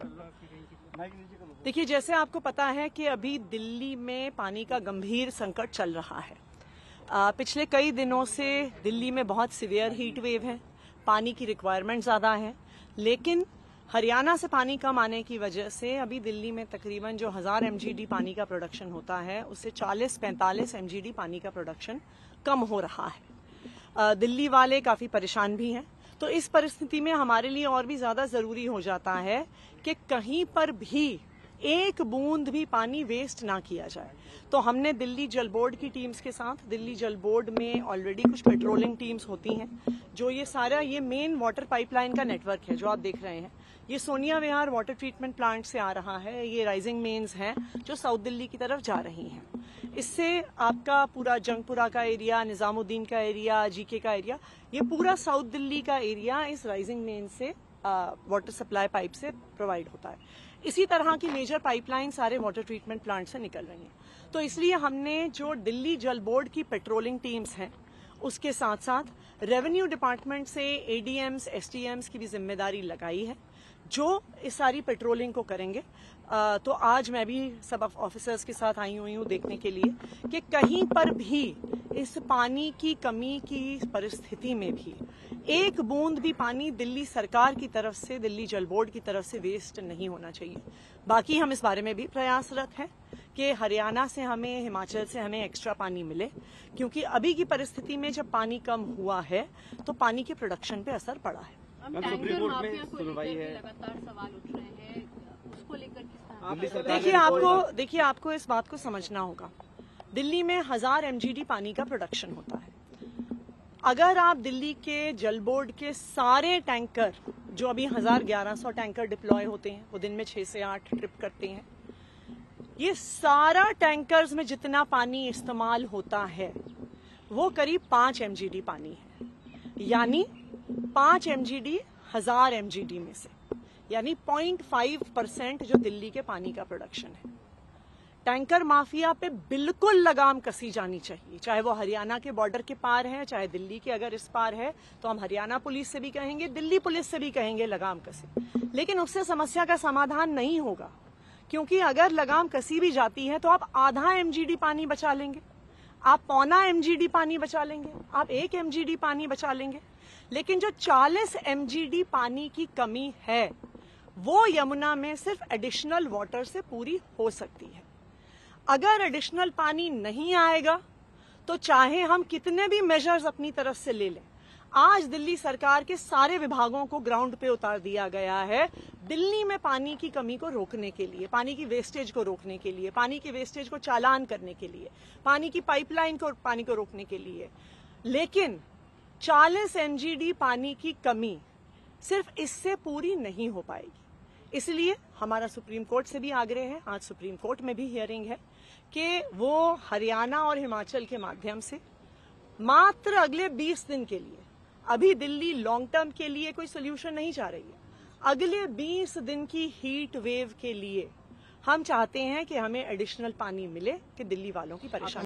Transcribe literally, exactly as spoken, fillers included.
देखिए, जैसे आपको पता है कि अभी दिल्ली में पानी का गंभीर संकट चल रहा है। आ, पिछले कई दिनों से दिल्ली में बहुत सीवियर हीट वेव है, पानी की रिक्वायरमेंट ज़्यादा है, लेकिन हरियाणा से पानी कम आने की वजह से अभी दिल्ली में तकरीबन जो हज़ार एमजीडी पानी का प्रोडक्शन होता है उससे चालीस पैंतालीस एमजीडी पानी का प्रोडक्शन कम हो रहा है। आ, दिल्ली वाले काफ़ी परेशान भी हैं। तो इस परिस्थिति में हमारे लिए और भी ज़्यादा ज़रूरी हो जाता है कि कहीं पर भी एक बूंद भी पानी वेस्ट ना किया जाए। तो हमने दिल्ली जल बोर्ड की टीम्स के साथ, दिल्ली जल बोर्ड में ऑलरेडी कुछ पेट्रोलिंग टीम्स होती हैं जो ये सारा ये मेन वाटर पाइपलाइन का नेटवर्क है जो आप देख रहे हैं, ये Sonia Vihar water treatment plant से आ रहा है। ये राइजिंग मेन्स हैं जो साउथ दिल्ली की तरफ जा रही हैं। इससे आपका पूरा जंगपुरा का एरिया, निजामुद्दीन का एरिया, जीके का एरिया, ये पूरा साउथ दिल्ली का एरिया इस राइजिंग मेन से वाटर सप्लाई पाइप से प्रोवाइड होता है। इसी तरह की मेजर पाइपलाइन सारे वाटर ट्रीटमेंट प्लांट से निकल रही हैं। तो इसलिए हमने जो दिल्ली जल बोर्ड की पेट्रोलिंग टीम्स हैं उसके साथ साथ रेवेन्यू डिपार्टमेंट से एडीएम्स, एसटीएम्स की भी जिम्मेदारी लगाई है जो इस सारी पेट्रोलिंग को करेंगे। आ, तो आज मैं भी सब ऑफिसर्स के साथ आई हुई हूँ देखने के लिए कि कहीं पर भी इस पानी की कमी की परिस्थिति में भी एक बूंद भी पानी दिल्ली सरकार की तरफ से, दिल्ली जल बोर्ड की तरफ से वेस्ट नहीं होना चाहिए। बाकी हम इस बारे में भी प्रयासरत हैं कि हरियाणा से हमें, हिमाचल से हमें एक्स्ट्रा पानी मिले, क्योंकि अभी की परिस्थिति में जब पानी कम हुआ है तो पानी के प्रोडक्शन पे असर पड़ा है। लगातार सवाल उठ रहे हैं, उसको लेकर देखिए आपको देखिए आपको इस बात को समझना होगा, दिल्ली में हजार एमजीडी पानी का प्रोडक्शन होता है। अगर आप दिल्ली के जल बोर्ड के सारे टैंकर, जो अभी हजार ग्यारह सौ टैंकर डिप्लॉय होते हैं, वो दिन में छह से आठ ट्रिप करते हैं, ये सारा टैंकर्स में जितना पानी इस्तेमाल होता है वो करीब पांच एमजीडी पानी है, यानी पांच एमजीडी हजार एमजीडी में से, यानी पॉइंट फाइव परसेंट जो दिल्ली के पानी का प्रोडक्शन है। टैंकर माफिया पे बिल्कुल लगाम कसी जानी चाहिए, चाहे वो हरियाणा के बॉर्डर के पार है, चाहे दिल्ली के अगर इस पार है, तो हम हरियाणा पुलिस से भी कहेंगे, दिल्ली पुलिस से भी कहेंगे लगाम कसी। लेकिन उससे समस्या का समाधान नहीं होगा, क्योंकि अगर लगाम कसी भी जाती है तो आप आधा एमजीडी पानी बचा लेंगे, आप पौना एमजीडी पानी बचा लेंगे, आप एक एमजीडी पानी बचा लेंगे, लेकिन जो चालीस एमजीडी पानी की कमी है वो यमुना में सिर्फ एडिशनल वाटर से पूरी हो सकती है। अगर एडिशनल पानी नहीं आएगा तो चाहे हम कितने भी मेजर्स अपनी तरफ से ले लें, आज दिल्ली सरकार के सारे विभागों को ग्राउंड पे उतार दिया गया है दिल्ली में पानी की कमी को रोकने के लिए, पानी की वेस्टेज को रोकने के लिए, पानी की वेस्टेज को चालान करने के लिए, पानी की पाइपलाइन को पानी को रोकने के लिए। लेकिन चालीस एमजीडी पानी की कमी सिर्फ इससे पूरी नहीं हो पाएगी। इसलिए हमारा सुप्रीम कोर्ट से भी आग्रह है, आज सुप्रीम कोर्ट में भी हियरिंग है, कि वो हरियाणा और हिमाचल के माध्यम से मात्र अगले बीस दिन के लिए, अभी दिल्ली लॉन्ग टर्म के लिए कोई सोल्यूशन नहीं चाह रही है, अगले बीस दिन की हीट वेव के लिए हम चाहते हैं कि हमें एडिशनल पानी मिले कि दिल्ली वालों की परेशानी